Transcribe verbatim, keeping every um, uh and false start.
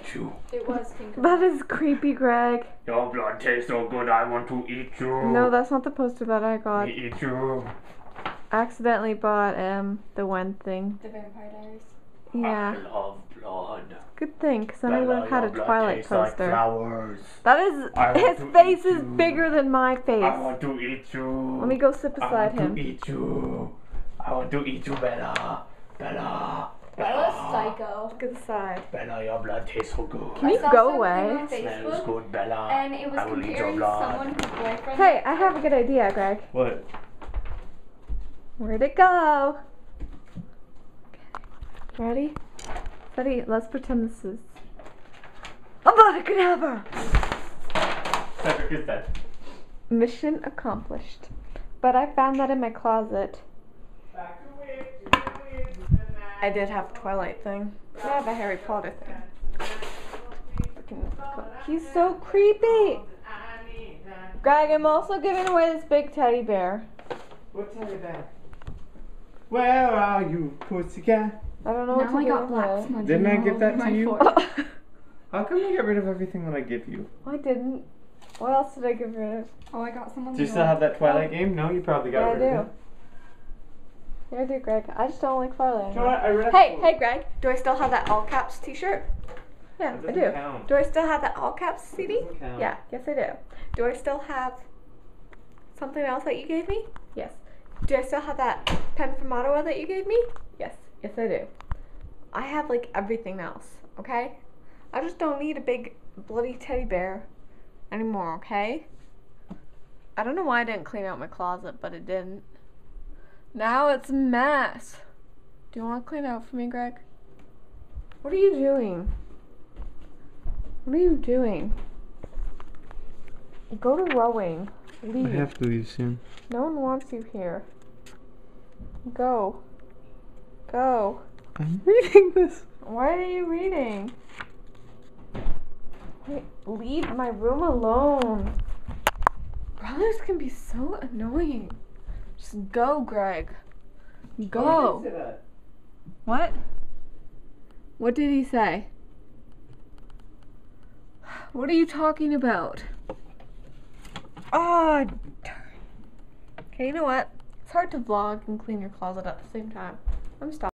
eat you. It was Tinkerbell. That is creepy, Greg. Your blood tastes so good, I want to eat you. No, that's not the poster that I got. Me eat you. Accidentally bought um the one thing. The Vampire Diaries. Yeah. I love blood. Good thing, because then I Bella, would have had a your blood Twilight tastes like poster. flowers. That is, I want his to face eat is you. bigger than my face. I want to eat you. Let me go sit beside I want him. to eat you. I want to eat you, Bella. Bella. Bella's Bella. psycho. Look at the side. Bella, your blood tastes so good. Can you I saw go something away? on Smells Facebook, good, Bella. and it was I will eat your comparing blood. someone whose boyfriend. Hey, I have a good idea, Greg. What? Where'd it go? Okay. Ready? Ready? Let's pretend this is Abracadabra! Cedric is dead. Mission accomplished. But I found that in my closet. I did have a Twilight thing. I have a Harry Potter thing. Freaking- He's so creepy! Greg, I'm also giving away this big teddy bear. What teddy bear? Where are you, pussycat? I don't know what Now to I do got with black it. smudging Didn't I all give that over to my you? forehead. How come you get rid of everything that I give you? I didn't. What else did I give rid of? Oh, I got someone. Do you still have that Twilight game? No, you probably got Yeah, I rid of do. it. Yeah, I do, Greg. I just don't like Twilight You know what? anymore. I read Hey, hey, Greg. Do I still have that all caps T-shirt? Yeah, That I doesn't do. count. Do I still have that all caps C D? Doesn't count. Yeah, yes, I do. Do I still have something else that you gave me? Yes. Do I still have that pen from Ottawa that you gave me? Yes, yes, I do. I have like everything else. Okay. I just don't need a big bloody teddy bear anymore. Okay. I don't know why I didn't clean out my closet, but it didn't. Now it's a mess. Do you want to clean it out for me, Greg? What are you doing? What are you doing? Go to rowing. Leave. I have to leave soon. No one wants you here. Go. Go. I'm reading this. Why are you reading? Wait, leave my room alone. Brothers can be so annoying. Just go, Greg. Go. What? What did he say? What are you talking about? Ah, oh, okay, you know what? It's hard to vlog and clean your closet at the same time. I'm stopping.